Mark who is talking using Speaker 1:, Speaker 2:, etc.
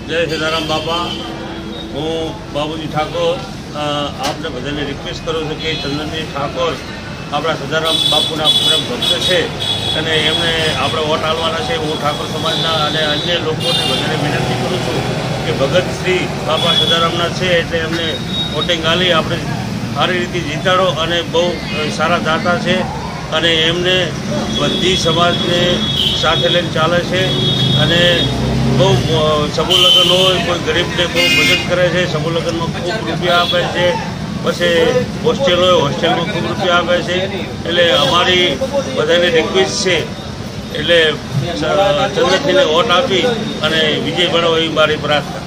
Speaker 1: जय सीताराम बापा। हूँ बाबूजी ठाकोर आपने बधाने रिक्वेस्ट करूँ छूँ कि चंदनजी ठाकोर अपना सीताराम बापूना परम भक्त है અને એમને આપણે વોટ આલવાના છે। હું ઠાકોર સમાજના અને અન્ય લોકોને બધાને વિનંતી કરું છું કે ભગત શ્રી બાપા સીતારામના છે એટલે એમને વોટિંગ આલી આપણે સારી રીતે જીતાડો અને બહુ સારા દાતા છે અને એમને બધી સમાજને સાથે લઈને ચાલે છે અને બહુ સમૂહ લગ્ન હોય કોઈ ગરીબને બહુ મદદ કરે છે। સમૂહ લગ્નમાં ખૂબ રૂપિયા આપે છે। પછી હોસ્ટેલ હોય હોસ્ટેલમાં ખૂબ રૂપિયા આપે છે। એટલે અમારી બધાને રિક્વેસ્ટ છે એટલે ચંદ્રજીને વોટ આપી અને વિજય બનાવો એવી મારી પ્રાર્થના।